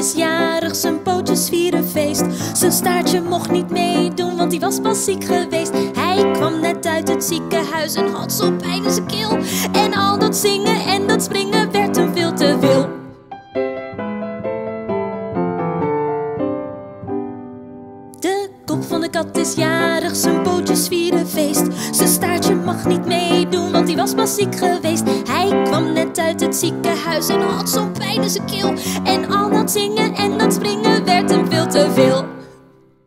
is jarig, zijn pootjes vieren feest. Zijn staartje mocht niet meedoen, want hij was pas ziek geweest. Hij kwam net uit het ziekenhuis en had zo pijn in zijn keel. En al dat zingen en dat springen werd hem veel te veel. De kop van de kat is jarig, zijn pootjes vieren feest. Zijn staartje mag niet meedoen, want hij was pas ziek geweest. Hij kwam net uit het ziekenhuis en had zo'n pijn in zijn keel. En al dat zingen en dat springen werd hem veel te veel.